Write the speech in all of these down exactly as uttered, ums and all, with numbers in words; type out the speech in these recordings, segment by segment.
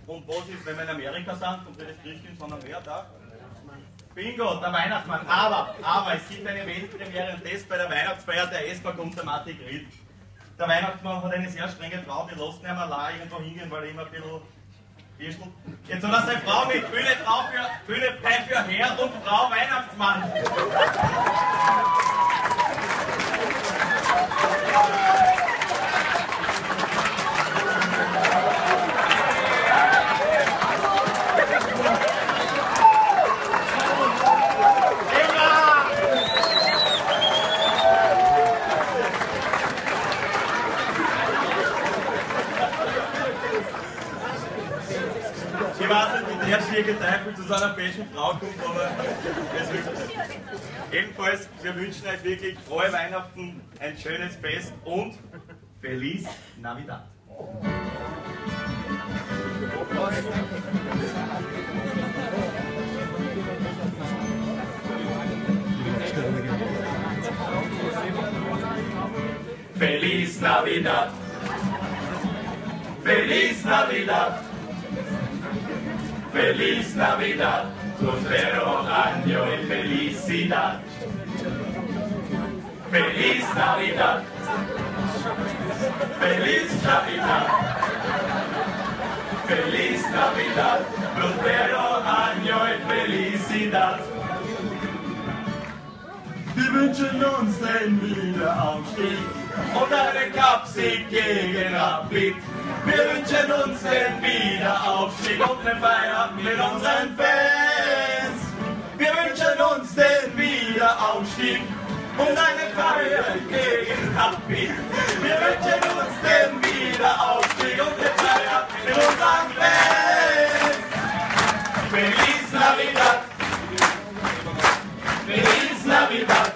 Und was ist, wenn wir in Amerika sind und wir das Christkind, sondern wer da? Bingo, der Weihnachtsmann. Aber, aber es gibt eine Weltpremiere und das bei der Weihnachtsfeier der S K kommt der Matti Grid. Der Weihnachtsmann hat eine sehr strenge Frau, die lässt ihn einmal allein irgendwo hingehen, weil er immer ein bisschen wirstelt. Jetzt hat er seine Frau mit Bühne, Frau für, Bühne frei für Herr und Frau Weihnachtsmann. Ich weiß nicht, wie der schwierige Teufel zu seiner feschen Frau kommt, aber es wird. Ebenfalls, wir wünschen euch wirklich frohe Weihnachten, ein schönes Fest und Feliz Navidad. Feliz Navidad. Feliz Navidad. Feliz Navidad, prospero año y felicidad. Feliz Navidad. Feliz Navidad. Feliz Navidad, prospero año y felicidad. Wir wünschen uns den Wiederaufstieg und einen Cupsieg gegen Rapid. Wir wünschen uns den Wiederaufstieg und eine Feier mit unseren Fans. Wir wünschen uns den Wiederaufstieg und eine Feier gegen Rapid. Wir wünschen uns den Wiederaufstieg und eine Feier mit unseren Fans. Feliz Navidad. Feliz Navidad.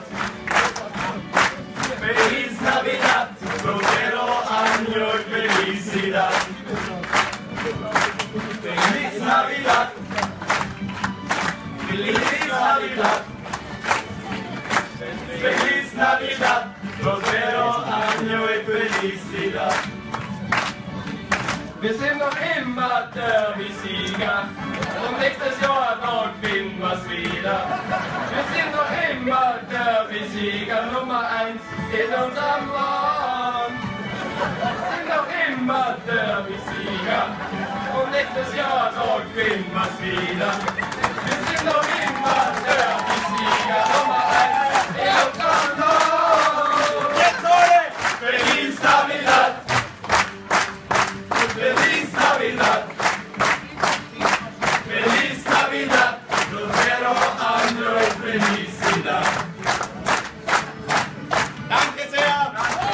Feliz Navidad. Prospero año y felicidad. Feliz Navidad. Feliz Navidad. Feliz Navidad. Prospero año y felicidad. Wir sind noch immer Derby-Sieger und nächstes Jahr dort finden wir's wieder. Wir sind noch immer Derby-Sieger, Nummer eins in unserem Land. Wir sind noch immer Derby-Sieger und nächstes Jahr dort finden wir's wieder. Wir sind noch immer Derby-Sieger, Nummer eins in unserem Land. Jetzt alle! Feliz Navidad! Feliz Navidad, Feliz Navidad, prospero año y felicidad. Danke sehr.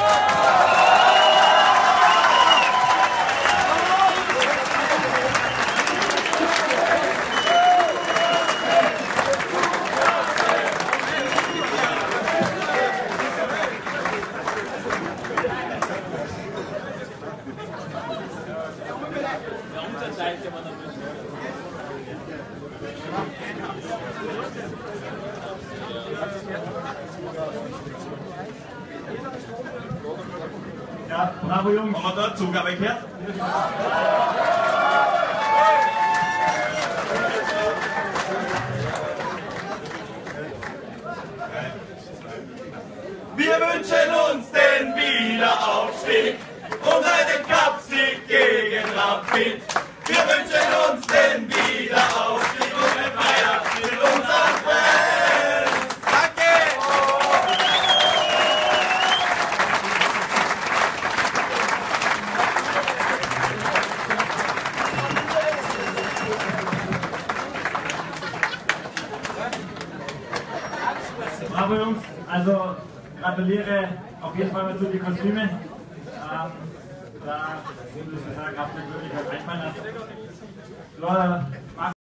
Ja, bravo Jungs. Haben wir da Zugabe gehört? Wir wünschen uns den Wiederaufstieg und einen Cupsieg gegen Rapid. Wir wünschen uns den Wiederaufstieg und eine Feier mit unseren Fans. Danke! Bravo Jungs, also gratuliere auf jeden Fall mal zu die Kostüme. Ähm, da muss ich sagen, habt ihr wirklich was einfallen lassen.